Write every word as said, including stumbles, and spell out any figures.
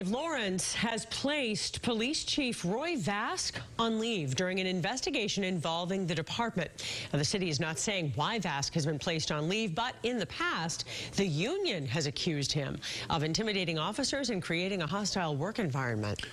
Lawrence has placed Police Chief Roy Vasque on leave during an investigation involving the department. Now, the city is not saying why Vasque has been placed on leave, but in the past, the union has accused him of intimidating officers and creating a hostile work environment.